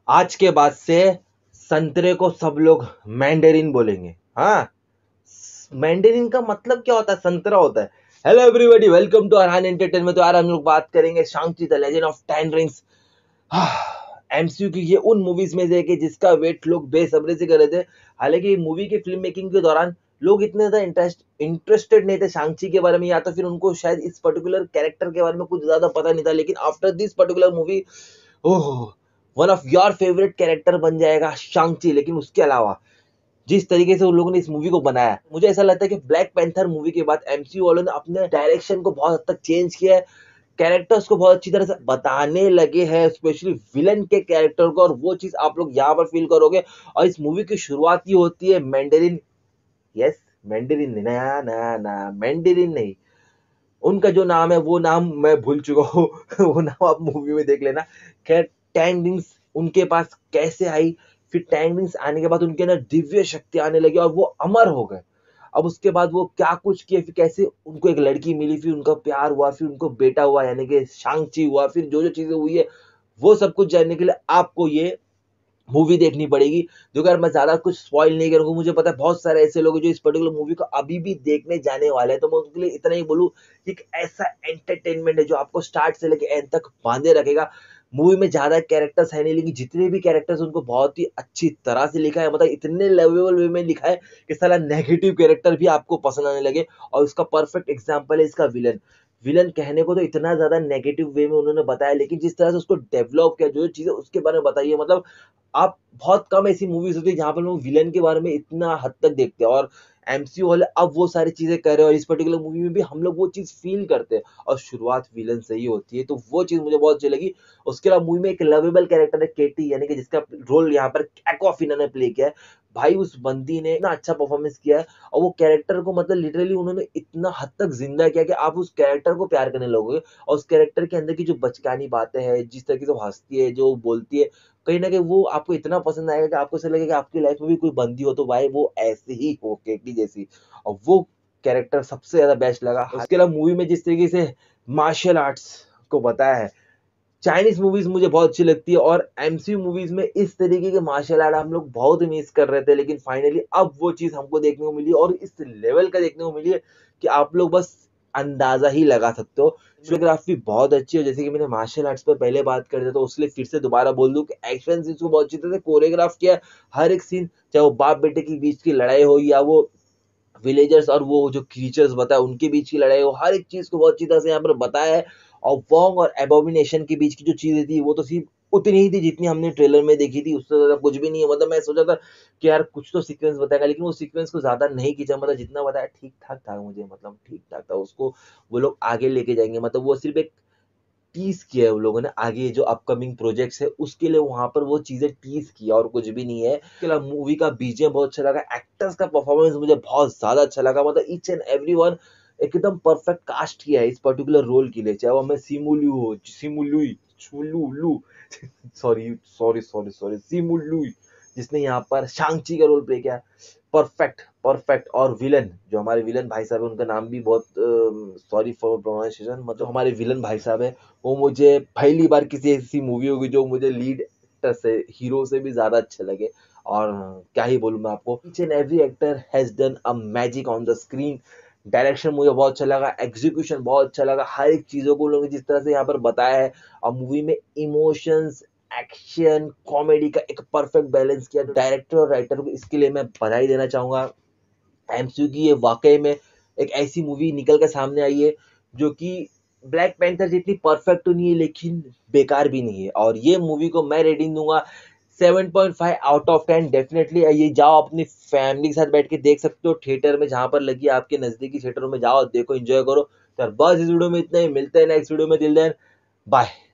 आज के बाद से संतरे को सब लोग मैंडेरिन बोलेंगे। हाँ, मैंडेरिन का मतलब क्या होता है? संतरा होता है। Hello everybody, welcome to Arhan entertainment. तो यार हम लोग बात करेंगे Shang Chi the legend of ten rings. MCU की ये उन मूवीज में से एक है जिसका वेट लोग बेसब्री से कर रहे थे। हालांकि मूवी की फिल्म मेकिंग के दौरान लोग इतने ज्यादा इंटरेस्टेड नहीं थे शांग-ची के बारे में, या तो फिर उनको शायद इस पर्टिकुलर कैरेक्टर के बारे में कुछ ज्यादा पता नहीं था। लेकिन after this particular movie, oh, one of your favourite character बन जाएगा शांग-ची। लेकिन उसके अलावा जिस तरीके से उन लोगों ने इस मूवी को बनाया, मुझे ऐसा लगता है कि ब्लैक पैंथर मूवी के बाद एमसीयू वालों ने अपने डायरेक्शन को बहुत हद तक चेंज किया है। कैरेक्टर्स को बहुत अच्छी तरह से बताने लगे हैं, स्पेशली विलन के कैरेक्टर को, और वो चीज आप लोग यहाँ पर फील करोगे। और इस मूवी की शुरुआत ही होती है मैंडेरिन, यस, मैंडेरिन, ना ना ना, मैंडेरिन नहीं, उनका जो नाम है वो नाम मैं भूल चुका हूँ। वो नाम आप मूवी में देख लेना। खैर, टैंग उनके पास कैसे आई, फिर टैंग आने के बाद उनके अंदर दिव्य शक्ति आने लगी और वो अमर हो गए। अब उसके बाद वो क्या कुछ किए, फिर कैसे उनको एक लड़की मिली, फिर उनका प्यार हुआ, फिर उनको बेटा हुआ यानी कि शांग-ची हुआ, फिर जो जो चीजें हुई है वो सब कुछ जानने के लिए आपको ये मूवी देखनी पड़ेगी। जो अगर मैं ज्यादा कुछ स्पॉइल नहीं करूंगा, मुझे पता है बहुत सारे ऐसे लोग हैं जो इस पर्टिकुलर मूवी को अभी भी देखने जाने वाले हैं, तो मैं उनके लिए इतना ही बोलूं कि एक ऐसा एंटरटेनमेंट है जो आपको स्टार्ट से लेकर एंड तक बांधे रखेगा। मूवी में ज्यादा कैरेक्टर्स है नहीं, लेकिन जितने भी कैरेक्टर्स उनको बहुत ही अच्छी तरह से लिखा है, मतलब इतने लेवेबल वे में लिखा है कि साला नेगेटिव कैरेक्टर भी आपको पसंद आने लगे। और उसका परफेक्ट एग्जाम्पल है इसका विलन। विलन कहने को तो इतना ज्यादा नेगेटिव वे में उन्होंने बताया, लेकिन जिस तरह से उसको डेवलप किया, जो चीजें उसके बारे में बताई है, मतलब आप बहुत कम ऐसी मूवीज होती है जहां पर लोग विलन के बारे में इतना हद तक देखते हैं। और एमसीयू वाले अब वो सारी चीजें कर रहे हैं, और इस पर्टिकुलर मूवी में भी हम लोग वो चीज फील करते हैं। और शुरुआत विलन से ही होती है, तो वो चीज मुझे बहुत अच्छी लगी। उसके अलावा मूवी में एक लवेबल कैरेक्टर है केटी, यानी कि जिसका रोल यहाँ पर एक्वाफिना ने प्ले किया है। भाई, उस बंदी ने इतना अच्छा परफॉर्मेंस किया है, और वो कैरेक्टर को मतलब लिटरली उन्होंने इतना हद तक जिंदा किया कि आप उस कैरेक्टर को प्यार करने लगोगे। और उस कैरेक्टर के अंदर की जो बचकानी बातें हैं, जिस तरीके से वो हंसती है, जो बोलती है, कहीं न कहीं वो आपको इतना पसंद आएगा कि आपको ऐसा लगेगा कि आपकी लाइफ में भी कोई बंदी हो तो भाई वो ऐसी ही हो, केटी जैसी। और वो कैरेक्टर सबसे ज़्यादा बेस्ट लगा। उसके अलावा मूवी में जिस तरीके से मार्शल आर्ट्स को बताया है, चाइनीज़ मूवीज़ मुझे बहुत अच्छी लगती है, और एमसीयू मूवीज़ में इस तरीके के मार्शल आर्ट हम लोग बहुत मिस कर रहे थे, लेकिन फाइनली अब वो चीज़ हमको देखने को मिली, और इस लेवल का देखने को मिली है कि आप लोग बस अंदाज़ा ही लगा सकते हो। कोरियोग्राफी बहुत अच्छी है, जैसे कि मैंने मार्शल आर्ट्स पर पहले बात कर दिया, तो उसके लिए फिर से दोबारा बोल दूं कि एक्शन सीन्स को बहुत अच्छी तरह से कोरियोग्राफ किया है। हर एक सीन, चाहे वो बाप बेटे के बीच की लड़ाई हो, या वो विलेजर्स और वो जो क्रीचर्स बताए उनके बीच की लड़ाई हो, हर एक चीज को बहुत अच्छी तरह से यहाँ पर बताया है। और वोंग और एबोमिनेशन के बीच की जो चीजें थी वो तो सिर्फ उतनी ही थी जितनी हमने ट्रेलर में देखी थी, उससे ज्यादा कुछ भी नहीं है। मतलब मैं सोचा था कि यार कुछ तो सीक्वेंस बताएगा, लेकिन वो सीक्वेंस को ज्यादा नहीं खींचा, मतलब जितना बताया ठीक ठाक था, मुझे मतलब ठीक ठाक था। उसको वो लोग आगे लेके जाएंगे, मतलब वो सिर्फ एक टीज किया है उन लोगों ने, आगे जो अपकमिंग प्रोजेक्ट्स है उसके लिए वहां पर वो चीजें टीज किया, और कुछ भी नहीं है। इसके अलावा मूवी का बीजीएम बहुत अच्छा लगा, एक्टर्स का परफॉर्मेंस मुझे बहुत ज्यादा अच्छा लगा, मतलब ईच एंड एवरी वन एकदम परफेक्ट कास्ट किया है इस पर्टिकुलर रोल के लिए, चाहे वो हमें सिमुलू हो, सिमुलुई, छुलू, sorry sorry sorry sorry, Simu Liu, जिसने यहाँ पर शांग-ची का रोल प्ले किया। Perfect perfect. और विलन, जो हमारे विलन भाई साहब है, उनका नाम भी बहुत, सॉरी फॉर प्रोनाउंसिएशन, मतलब हमारे विलन भाई साहब है, वो मुझे पहली बार किसी ऐसी मूवी होगी जो मुझे लीड एक्टर से, हीरो से भी ज्यादा अच्छे लगे। और क्या ही बोलूं मैं आपको, each and every actor has done a magic on the screen. Direction मुझे बहुत अच्छा लगा, एग्जीक्यूशन बहुत अच्छा लगा, हर एक चीजों को लोगों ने जिस तरह से यहाँ पर बताया है। और मूवी में इमोशंस, एक्शन, कॉमेडी का एक परफेक्ट बैलेंस किया। डायरेक्टर और राइटर को इसके लिए मैं बधाई देना चाहूंगा। एमसीयू की ये वाकई में एक ऐसी मूवी निकल कर सामने आई है जो कि ब्लैक पैंथर जितनी परफेक्ट तो नहीं है, लेकिन बेकार भी नहीं है। और ये मूवी को मैं रेटिंग दूंगा 7.5 आउट ऑफ 10। डेफिनेटली ये जाओ, अपनी फैमिली के साथ बैठ के देख सकते हो, थिएटर में जहां पर लगी है, आपके नजदीकी थिएटरों में जाओ, देखो, एंजॉय करो। तो बस इस वीडियो में इतना ही, मिलते हैं नेक्स्ट वीडियो में। दिल देन, बाय।